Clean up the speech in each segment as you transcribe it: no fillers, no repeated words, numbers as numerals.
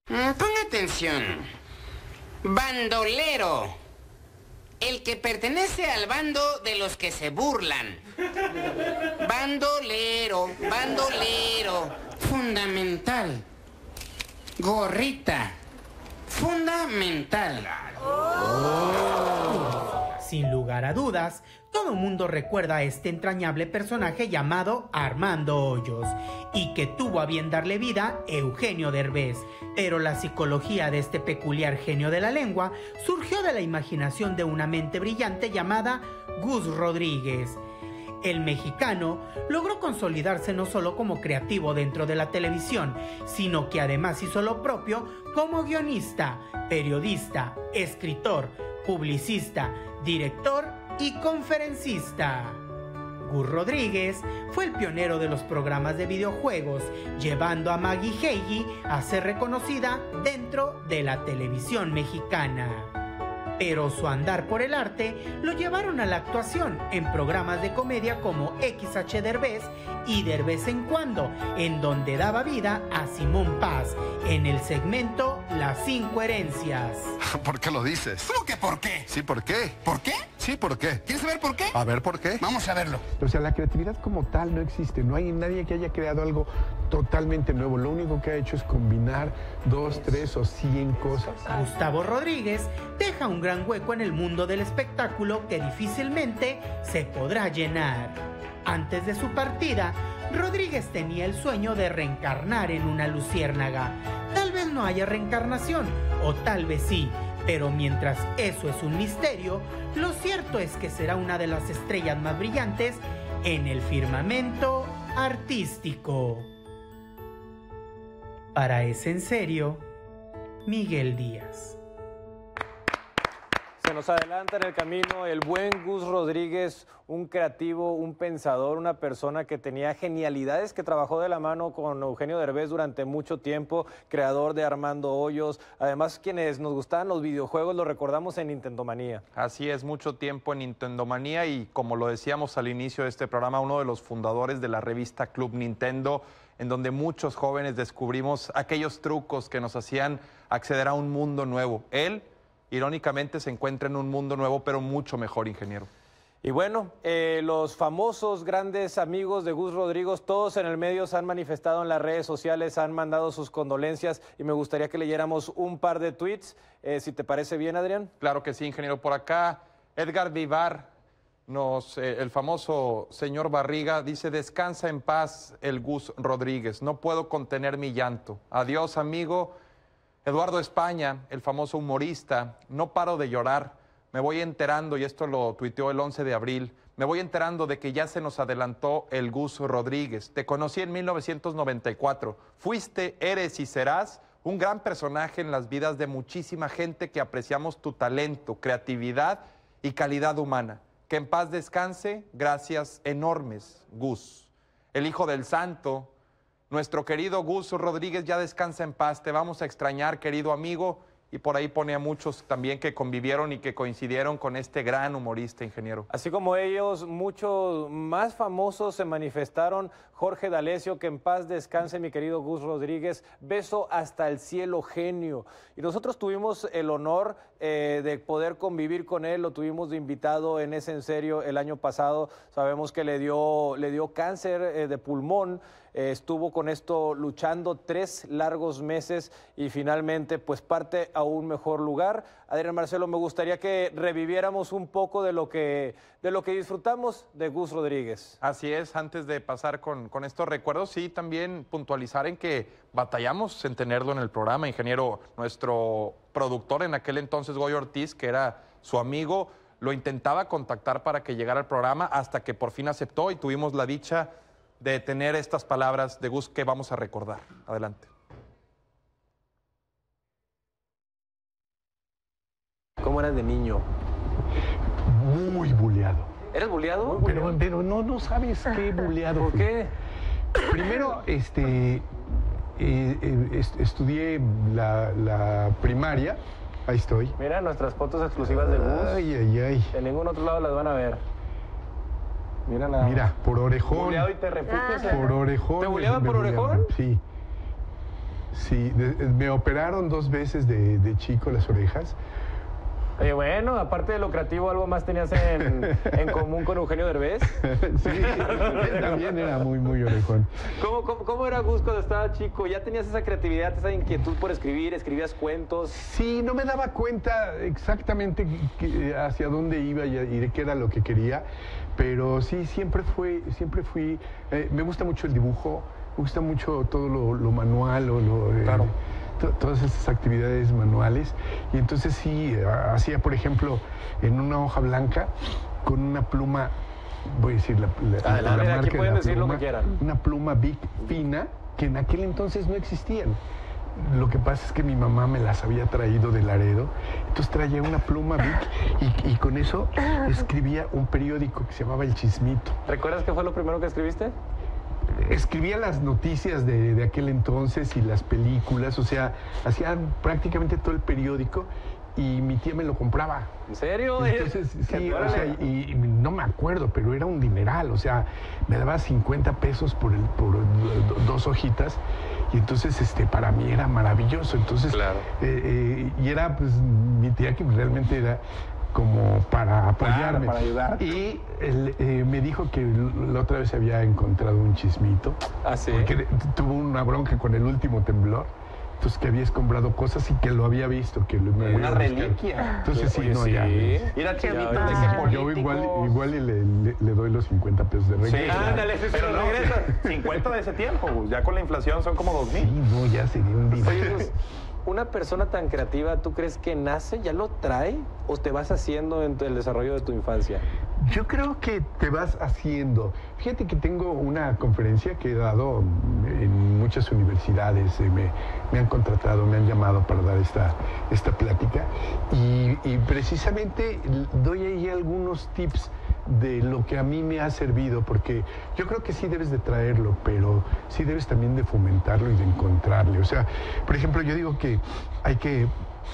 Ponga atención. Bandolero. El que pertenece al bando de los que se burlan. Bandolero, bandolero. Fundamental. Gorrita. Fundamental. Sin lugar a dudas, todo mundo recuerda a este entrañable personaje llamado Armando Hoyos y que tuvo a bien darle vida Eugenio Derbez. Pero la psicología de este peculiar genio de la lengua surgió de la imaginación de una mente brillante llamada Gus Rodríguez. El mexicano logró consolidarse no solo como creativo dentro de la televisión, sino que además hizo lo propio como guionista, periodista, escritor, publicista, director y conferencista. Gus Rodríguez fue el pionero de los programas de videojuegos, llevando a Maggie Heiji a ser reconocida dentro de la televisión mexicana. Pero su andar por el arte lo llevaron a la actuación en programas de comedia como XH Derbez y Derbez en Cuando, en donde daba vida a Simón Paz en el segmento Las 5 Herencias. ¿Por qué lo dices? ¿Cómo que por qué? Sí, ¿por qué? ¿Por qué? Sí, ¿por qué? ¿Quieres saber por qué? A ver, ¿por qué? Vamos a verlo. O sea, la creatividad como tal no existe. No hay nadie que haya creado algo totalmente nuevo. Lo único que ha hecho es combinar 2, 3 o 100 cosas. Gustavo Rodríguez deja un gran hueco en el mundo del espectáculo que difícilmente se podrá llenar. Antes de su partida, Rodríguez tenía el sueño de reencarnar en una luciérnaga. Tal vez no haya reencarnación, o tal vez sí, pero mientras eso es un misterio, lo cierto es que será una de las estrellas más brillantes en el firmamento artístico. Para Es en Serio, Miguel Díaz. Se nos adelanta en el camino el buen Gus Rodríguez, un creativo, un pensador, una persona que tenía genialidades, que trabajó de la mano con Eugenio Derbez durante mucho tiempo, creador de Armando Hoyos. Además, quienes nos gustaban los videojuegos lo recordamos en Nintendo Manía. Así es, mucho tiempo en Nintendo Manía y como lo decíamos al inicio de este programa, uno de los fundadores de la revista Club Nintendo, en donde muchos jóvenes descubrimos aquellos trucos que nos hacían acceder a un mundo nuevo. Él, irónicamente, se encuentra en un mundo nuevo, pero mucho mejor, ingeniero. Y bueno, los famosos grandes amigos de Gus Rodríguez, todos en el medio se han manifestado en las redes sociales, han mandado sus condolencias y me gustaría que leyéramos un par de tweets, si te parece bien, Adrián. Claro que sí, ingeniero. Por acá, Edgar Vivar, el famoso señor Barriga, dice: descansa en paz el Gus Rodríguez, no puedo contener mi llanto. Adiós, amigo. Eduardo España, el famoso humorista: no paro de llorar, me voy enterando, y esto lo tuiteó el 11 de abril, me voy enterando de que ya se nos adelantó el Gus Rodríguez. Te conocí en 1994, fuiste, eres y serás un gran personaje en las vidas de muchísima gente que apreciamos tu talento, creatividad y calidad humana. Que en paz descanse, gracias enormes, Gus. El hijo del santo, nuestro querido Gus Rodríguez, ya descansa en paz, te vamos a extrañar, querido amigo. Y por ahí pone a muchos también que convivieron y que coincidieron con este gran humorista, ingeniero. Así como ellos, muchos más famosos se manifestaron. Jorge D'Alessio, que en paz descanse mi querido Gus Rodríguez, beso hasta el cielo, genio. Y nosotros tuvimos el honor de poder convivir con él, lo tuvimos de invitado en Es en Serio el año pasado. Sabemos que le dio cáncer de pulmón. Estuvo con esto luchando 3 largos meses y finalmente pues parte a un mejor lugar. Adrián, Marcelo, me gustaría que reviviéramos un poco de lo que disfrutamos de Gus Rodríguez. Así es, antes de pasar con estos recuerdos, sí, también puntualizar en que batallamos en tenerlo en el programa, ingeniero. Nuestro productor en aquel entonces, Goy Ortiz, que era su amigo, lo intentaba contactar para que llegara al programa hasta que por fin aceptó y tuvimos la dicha de tener estas palabras de Gus que vamos a recordar. Adelante. ¿Cómo eras de niño? Muy buleado. ¿Eres buleado? Pero no sabes qué buleado. ¿Por qué? Primero, estudié la primaria. Ahí estoy. Mira nuestras fotos exclusivas de Gus. Ay. En ningún otro lado las van a ver. Mira nada. Mira, por orejón. Buleado y te refugias. Por orejón. ¿Te buleaban por orejón? Sí. Sí, me operaron 2 veces de chico las orejas. Bueno, aparte de lo creativo, ¿algo más tenías en común con Eugenio Derbez? Sí, él también era muy orejón. ¿Cómo era Gus cuando estaba chico? ¿Ya tenías esa creatividad, esa inquietud por escribir? ¿Escribías cuentos? Sí, no me daba cuenta exactamente hacia dónde iba y de qué era lo que quería, pero sí, siempre fui, me gusta mucho el dibujo, me gusta mucho todo lo manual, Claro. Todas esas actividades manuales. Y entonces sí, hacía, por ejemplo, en una hoja blanca, con una pluma, voy a decir la marca aquí de pueden la decir lo pluma, que quieran. una pluma Bic fina, que en aquel entonces no existían. Lo que pasa es que mi mamá me las había traído de Laredo, entonces traía una pluma Bic y con eso escribía un periódico que se llamaba El Chismito. ¿Recuerdas qué fue lo primero que escribiste? Escribía las noticias de aquel entonces y las películas, o sea, hacía prácticamente todo el periódico y mi tía me lo compraba. ¿En serio? Entonces, sí, o sea, y no me acuerdo, pero era un dineral, o sea, me daba 50 pesos por 2 hojitas y entonces para mí era maravilloso. Entonces, Claro. Y era pues mi tía que realmente era como para apoyarme. Claro, para ayudar. Y me dijo que la otra vez había encontrado un chismito. Ah, sí. Porque tuvo una bronca con el último temblor. Entonces que habías comprado cosas y que lo había visto, que me había Una buscado. reliquia. Entonces sí, Oye, no, sí. ya. Mira, Chavita, Yo igual y le doy los 50 pesos de regreso. Sí, Ándale, sí, pero sí, no, regresa. 50 de ese tiempo, Gus. Ya con la inflación son como 2,000. Sí, no, ya sería un Oye, dinero. Gus, una persona tan creativa, ¿tú crees que nace, ya lo trae o te vas haciendo en el desarrollo de tu infancia? Yo creo que te vas haciendo. Fíjate que tengo una conferencia que he dado en muchas universidades. Me han contratado, me han llamado para dar esta plática. Y precisamente doy ahí algunos tips de lo que a mí me ha servido, porque yo creo que sí debes de traerlo, pero sí debes también de fomentarlo y de encontrarle. O sea, por ejemplo, yo digo que hay que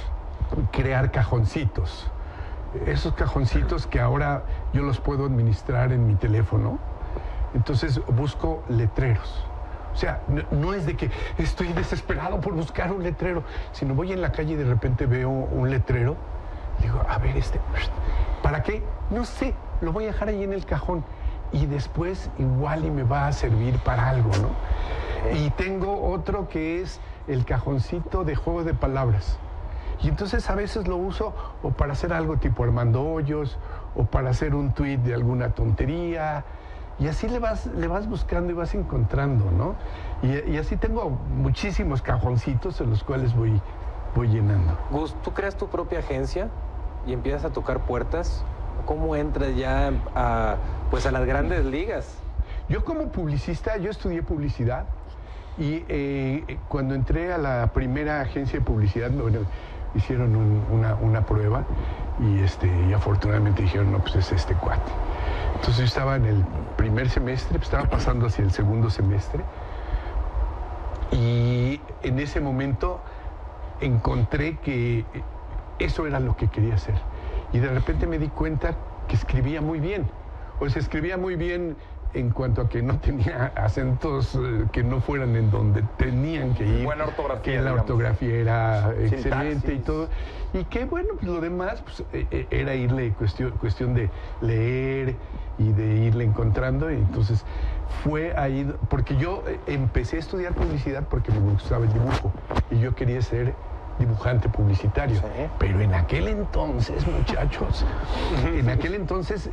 crear cajoncitos. Esos cajoncitos que ahora yo los puedo administrar en mi teléfono, entonces busco letreros. O sea, no es de que estoy desesperado por buscar un letrero, sino voy en la calle y de repente veo un letrero, y digo, a ver, ¿para qué? No sé, lo voy a dejar ahí en el cajón y después igual y me va a servir para algo, ¿no? Y tengo otro que es el cajoncito de juego de palabras. Y entonces a veces lo uso o para hacer algo tipo Armando Hoyos, o para hacer un tuit de alguna tontería. Y así le vas buscando y vas encontrando, ¿no? Y así tengo muchísimos cajoncitos en los cuales voy llenando. Gus, ¿tú creas tu propia agencia y empiezas a tocar puertas? ¿Cómo entras ya a las grandes ligas? Yo como publicista, yo estudié publicidad y cuando entré a la primera agencia de publicidad, bueno, hicieron una prueba y afortunadamente dijeron, no, pues es este cuate. Entonces yo estaba en el primer semestre, pues estaba pasando hacia el segundo semestre y en ese momento encontré que eso era lo que quería hacer. Y de repente me di cuenta que escribía muy bien. O sea, escribía muy bien en cuanto a que no tenía acentos que no fueran en donde tenían que ir. Buena ortografía, que la digamos. ortografía era excelente Sintaxis. y todo. Y que bueno, pues lo demás pues, era irle cuestión de leer y de irle encontrando. Y entonces fue ahí, porque yo empecé a estudiar publicidad porque me gustaba el dibujo y yo quería ser dibujante publicitario. Sí. Pero en aquel entonces, muchachos, en aquel entonces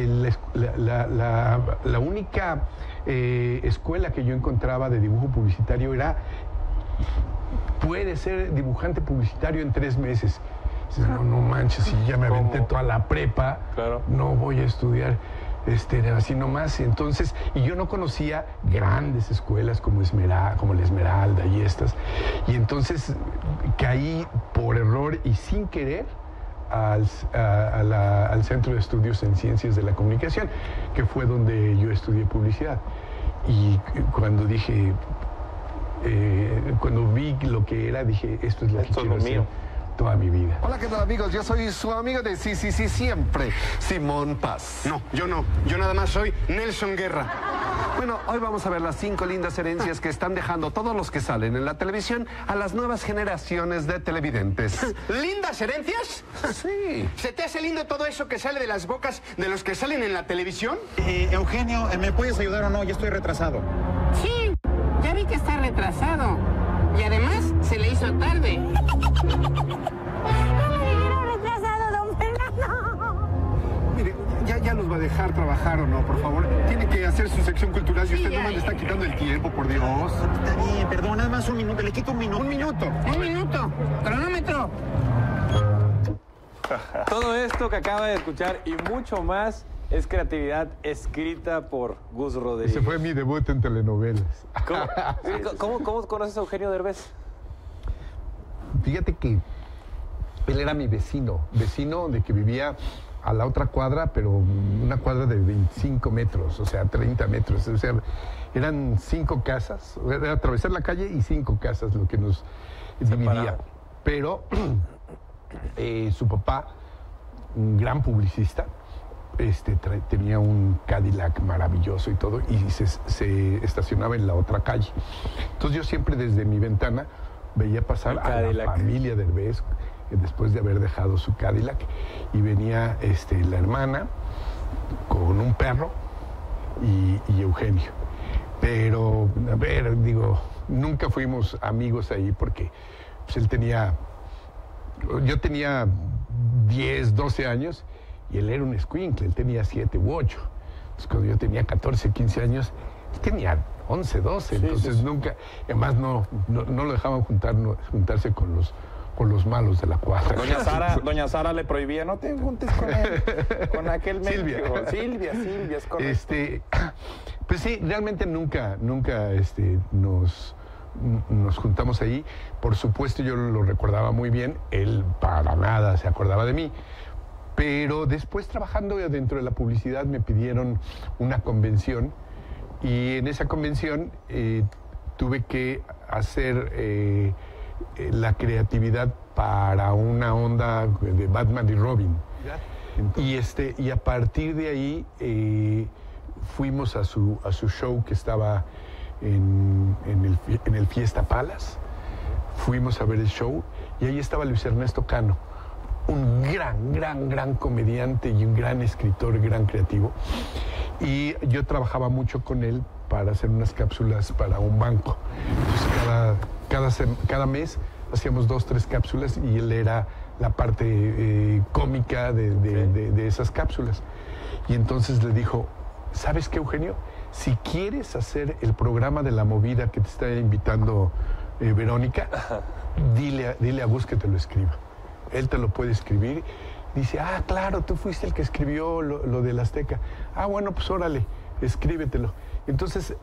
la única escuela que yo encontraba de dibujo publicitario era, puede ser dibujante publicitario en 3 meses. Dices, no manches, si ya me aventé toda la prepa, Claro. no voy a estudiar así nomás. Entonces, y yo no conocía grandes escuelas como la Esmeralda y estas. Y entonces caí por error y sin querer al Centro de Estudios en Ciencias de la Comunicación, que fue donde yo estudié publicidad. Y cuando dije, cuando vi lo que era, dije, esto es lo que Esto es quiero lo mío. hacer toda mi vida. Hola, ¿qué tal, amigos? Yo soy su amigo de sí, siempre, Simón Paz. No, yo nada más soy Nelson Guerra. Bueno, hoy vamos a ver las 5 lindas herencias que están dejando todos los que salen en la televisión a las nuevas generaciones de televidentes. ¿Lindas herencias? Sí. ¿Se te hace lindo todo eso que sale de las bocas de los que salen en la televisión? Eugenio, ¿me puedes ayudar o no? Ya estoy retrasado. Sí, ya vi que está retrasado. Y además se le hizo tarde. Mire, ya nos va a dejar trabajar o no, por favor. Tiene que hacer su sección cultural y usted nomás le está quitando el tiempo, por Dios. Está bien, perdón, nada más un minuto. Le quito un minuto. Un minuto. Un minuto. Cronómetro. Todo esto que acaba de escuchar y mucho más es creatividad escrita por Gus Rodríguez. Ese fue mi debut en telenovelas. ¿Cómo conoces a Eugenio Derbez? Fíjate que él era mi vecino de que vivía a la otra cuadra, pero una cuadra de 25 metros, o sea, 30 metros. O sea, eran 5 casas, era atravesar la calle y 5 casas lo que nos dividía. Pero su papá, un gran publicista, tenía un Cadillac maravilloso y todo, y se estacionaba en la otra calle. Entonces yo siempre desde mi ventana veía pasar a la familia Derbez después de haber dejado su Cadillac, y venía la hermana con un perro y Eugenio. Pero, a ver, digo, nunca fuimos amigos ahí porque pues, yo tenía 10, 12 años y él era un escuincle, él tenía 7 u 8. Entonces, cuando yo tenía 14, 15 años, él tenía 11, 12, entonces nunca, además no lo dejaban juntarse con los malos de la cuadra. Doña Sara le prohibía, no te juntes con él, con aquel médico. Silvia, es correcto. Pues sí, realmente nunca nos juntamos ahí. Por supuesto, yo lo recordaba muy bien, él para nada se acordaba de mí. Pero después, trabajando dentro de la publicidad, me pidieron una convención, y en esa convención tuve que hacer la creatividad para una onda de Batman y Robin. Y a partir de ahí fuimos a su show que estaba en el Fiesta Palace. Fuimos a ver el show y ahí estaba Luis Ernesto Cano, un gran comediante y un gran escritor, gran creativo. Y yo trabajaba mucho con él para hacer unas cápsulas para un banco. Entonces cada mes hacíamos 2, 3 cápsulas y él era la parte cómica de esas cápsulas. Y entonces le dijo, ¿sabes qué, Eugenio? Si quieres hacer el programa de la movida que te está invitando Verónica, dile a Gus que te lo escriba. Él te lo puede escribir. Dice, claro, tú fuiste el que escribió lo del Azteca. Bueno, pues órale, escríbetelo. Entonces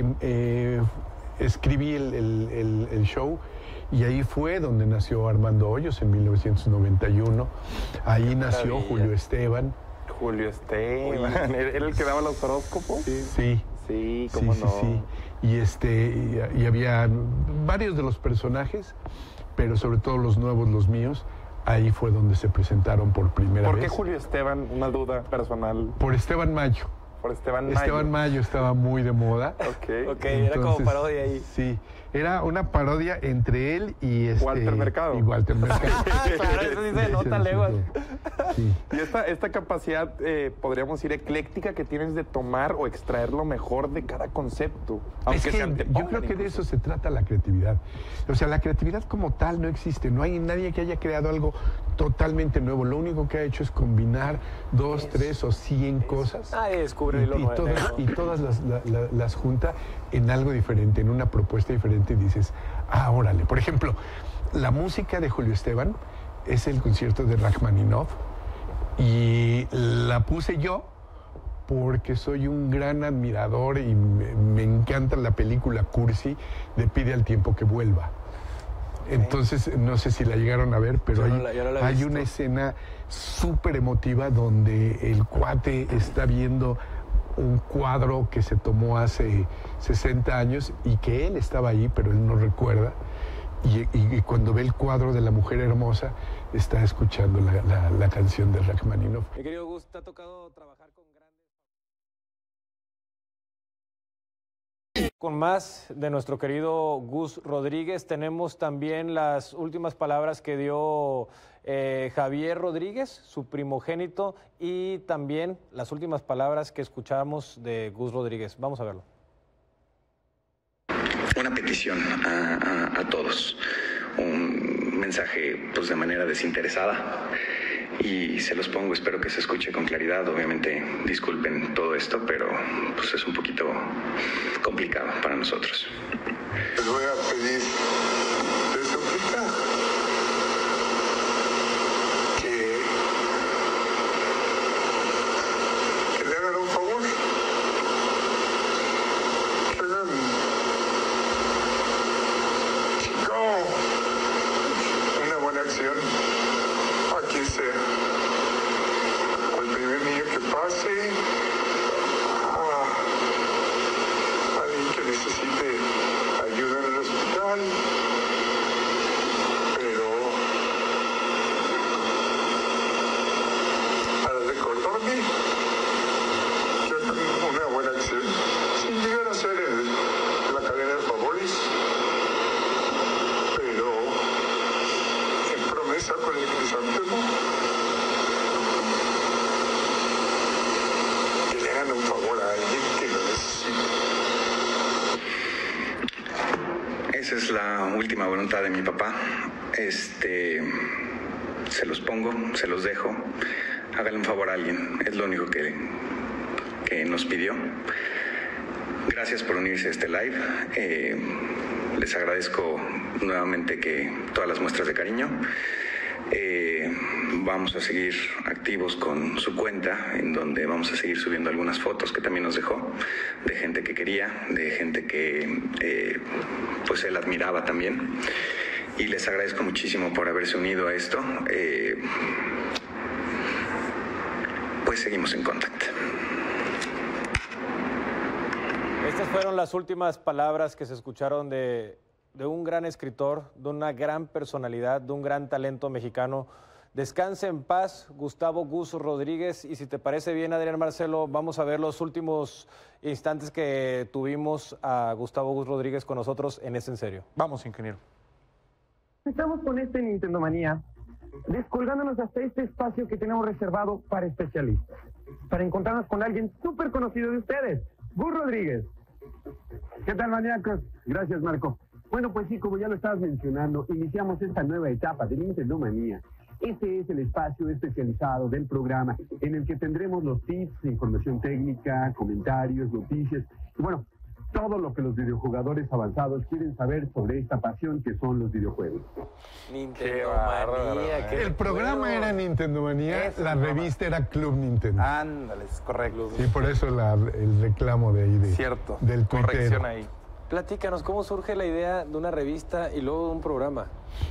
escribí el show, y ahí fue donde nació Armando Hoyos en 1991. Ahí nació Julio Esteban. Julio Esteban, ¿era el que daba los horóscopos? Sí. Sí, cómo no. Sí. Y había varios de los personajes, pero sobre todo los nuevos, los míos. Ahí fue donde se presentaron por primera vez. ¿Por qué Julio Esteban? Una duda personal. Por Esteban Mayo. Por Esteban Mayo. Esteban Mayo estaba muy de moda. Ok, entonces, era como parodia ahí. Sí, era una parodia entre él y Walter Mercado. Y Walter Mercado. Claro, eso sí se nota leguas. Sí. Y esta capacidad, podríamos decir, ecléctica que tienes de tomar o extraer lo mejor de cada concepto. Aunque yo creo que de eso se trata la creatividad. O sea, la creatividad como tal no existe. No hay nadie que haya creado algo totalmente nuevo. Lo único que ha hecho es combinar 2, 3 o 100 cosas. Descubre lo nuevo. Y todas las junta en algo diferente, en una propuesta diferente, y dices, órale. Por ejemplo, la música de Julio Esteban es el concierto de Rachmaninoff, y la puse yo porque soy un gran admirador y me encanta la película cursi de Pide al tiempo que vuelva. Entonces, no sé si la llegaron a ver, pero hay una escena súper emotiva donde el cuate está viendo un cuadro que se tomó hace 60 años y que él estaba ahí, pero él no recuerda. Y cuando ve el cuadro de la mujer hermosa, está escuchando la canción de Rachmaninoff. Mi querido Gus, ¿te ha tocado trabajar con Con más de nuestro querido Gus Rodríguez, tenemos también las últimas palabras que dio Javier Rodríguez, su primogénito, y también las últimas palabras que escuchamos de Gus Rodríguez. Vamos a verlo. Una petición a todos, un mensaje pues de manera desinteresada, y se los pongo, espero que se escuche con claridad. Obviamente disculpen todo esto, pero pues es un poquito complicado para nosotros. Les voy a pedir de súplica que le hagan un favor, que hagan una buena acción a quien sea, al primer niño que pase, a alguien que necesite ayuda en el hospital, pero para recordarme que hagan una buena acción, sin llegar a ser la cadena de favores, pero en promesa con el crisantemo, que le hagan un favor a alguien que lo necesite. Esa es la última voluntad de mi papá. Se los pongo, se los dejo. Háganle un favor a alguien. Es lo único que nos pidió. Gracias por unirse a este live. Les agradezco nuevamente que todas las muestras de cariño. Vamos a seguir activos con su cuenta, en donde vamos a seguir subiendo algunas fotos que también nos dejó, de gente que quería, de gente que pues él admiraba también. Y les agradezco muchísimo por haberse unido a esto. Pues seguimos en contacto. Estas fueron las últimas palabras que se escucharon de un gran escritor, de una gran personalidad, de un gran talento mexicano. Descanse en paz, Gustavo Gus Rodríguez. Y si te parece bien, Adrián Marcelo, vamos a ver los últimos instantes que tuvimos a Gustavo Gus Rodríguez con nosotros en Es en Serio. Vamos, ingeniero. Estamos con este Nintendo Manía, descolgándonos hasta este espacio que tenemos reservado para especialistas, para encontrarnos con alguien súper conocido de ustedes, Gus Rodríguez. ¿Qué tal, maníacos? Gracias, Marco. Bueno, pues sí, como ya lo estabas mencionando, iniciamos esta nueva etapa de Nintendo Manía. Este es el espacio especializado del programa en el que tendremos los tips, información técnica, comentarios, noticias y bueno, todo lo que los videojugadores avanzados quieren saber sobre esta pasión que son los videojuegos. Nintendo Manía. El programa era Nintendo Manía, la revista era Club Nintendo. Ándale, es correcto. Y por eso el reclamo de ahí Cierto, del tuitero. corrección ahí. Platícanos, ¿cómo surge la idea de una revista y luego de un programa?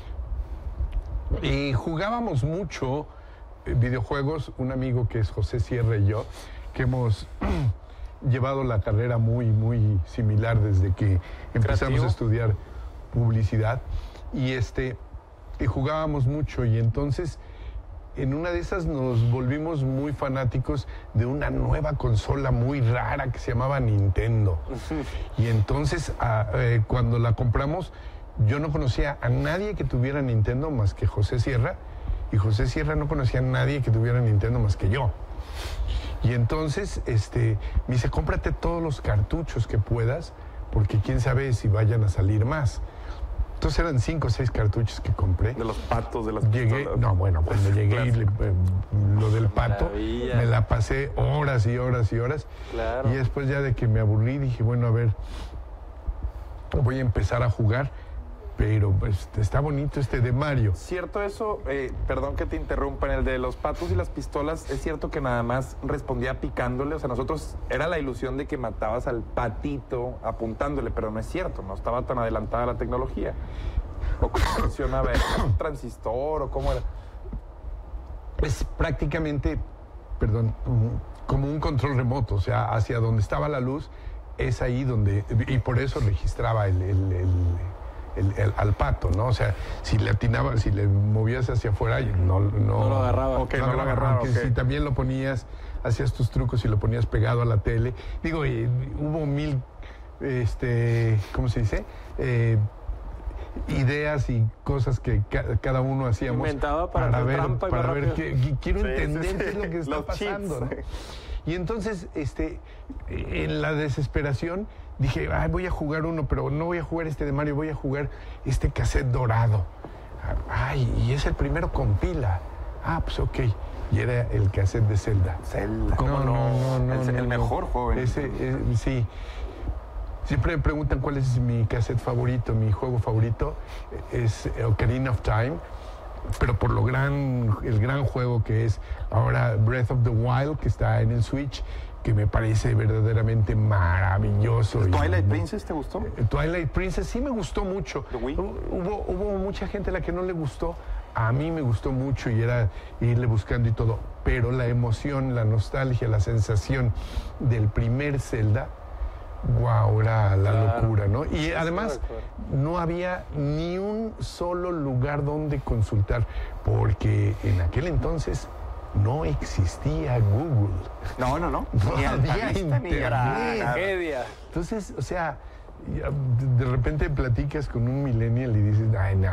Y jugábamos mucho videojuegos, un amigo que es José Sierra y yo, que hemos llevado la carrera muy similar desde que empezamos a estudiar publicidad. Y jugábamos mucho y entonces en una de esas nos volvimos muy fanáticos de una nueva consola muy rara que se llamaba Nintendo. Y entonces cuando la compramos, yo no conocía a nadie que tuviera Nintendo más que José Sierra, y José Sierra no conocía a nadie que tuviera Nintendo más que yo. Y entonces me dice, cómprate todos los cartuchos que puedas, porque quién sabe si vayan a salir más. Entonces eran 5 o 6 cartuchos que compré. De los patos, de las pistolas. No, bueno, cuando llegué lo del pato, me la pasé horas y horas y horas. Claro. Y después ya de que me aburrí, dije, bueno, a ver, voy a empezar a jugar. Pero pues, está bonito de Mario. Cierto eso, perdón que te interrumpa, en el de los patos y las pistolas, es cierto que nada más respondía picándole, o sea, nosotros era la ilusión de que matabas al patito apuntándole, pero no es cierto, no estaba tan adelantada la tecnología. ¿O cómo funcionaba? ¿Era un transistor o cómo era? Es prácticamente, perdón, como un control remoto, o sea, hacia donde estaba la luz, es ahí donde, y por eso registraba al pato, ¿no? O sea, si le atinaba, si le movías hacia afuera, no lo agarraba. Okay, no lo agarraba. Okay. Si también lo ponías, hacías tus trucos y lo ponías pegado a la tele. Digo, hubo mil ¿cómo se dice? Ideas y cosas que cada uno hacíamos. Inventaba para ver trampa y para ver quiero Sí, entender sí, qué es lo que está los pasando, cheats. ¿no? Y entonces, en la desesperación, dije, ay, voy a jugar uno, pero no voy a jugar este de Mario, voy a jugar este cassette dorado. Ay, y es el primero con pila. Ah, pues ok. Y era el cassette de Zelda. Zelda. ¿Cómo no? El mejor juego. Sí. Siempre me preguntan cuál es mi cassette favorito, mi juego favorito. Es Ocarina of Time, pero por el gran juego que es ahora Breath of the Wild, que está en el Switch, que me parece verdaderamente maravilloso. ¿Twilight Princess te gustó? Twilight Princess sí me gustó mucho. Hubo mucha gente a la que no le gustó. A mí me gustó mucho y era irle buscando y todo. Pero la emoción, la nostalgia, la sensación del primer Zelda, wow, era la locura, ¿no? Y además no había ni un solo lugar donde consultar, porque en aquel entonces no existía Google. No. No había internet. Tragedia. Entonces, o sea, de repente platicas con un millennial y dices, ay, no,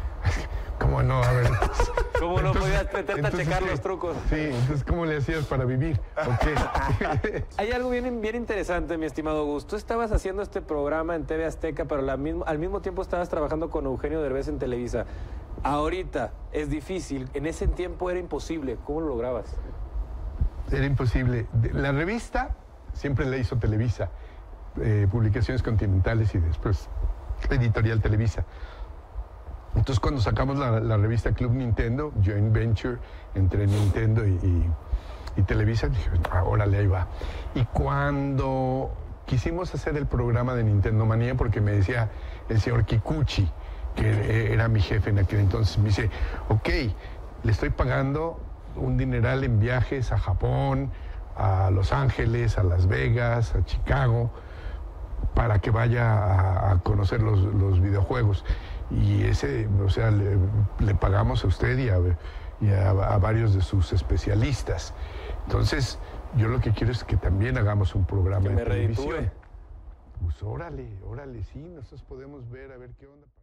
¿cómo no? A ver. ¿Cómo no podías meterte a checar los trucos? Sí, entonces, ¿cómo le hacías para vivir? Okay. Hay algo bien interesante, mi estimado Gus. Tú estabas haciendo este programa en TV Azteca, pero al mismo tiempo estabas trabajando con Eugenio Derbez en Televisa. Ahorita es difícil, en ese tiempo era imposible. ¿Cómo lo lograbas? Era imposible. La revista siempre la hizo Televisa, Publicaciones Continentales y después Editorial Televisa. Entonces, cuando sacamos la revista Club Nintendo, joint venture entre Nintendo y Televisa, dije, órale, ahí va. Y cuando quisimos hacer el programa de Nintendo Manía, porque me decía el señor Kikuchi, que era mi jefe en aquel entonces, me dice, ok, le estoy pagando un dineral en viajes a Japón, a Los Ángeles, a Las Vegas, a Chicago, para que vaya a conocer los videojuegos. Y o sea, le pagamos a usted y a varios de sus especialistas. Entonces, yo lo que quiero es que también hagamos un programa de televisión. Pues órale, sí, nosotros podemos ver, a ver qué onda.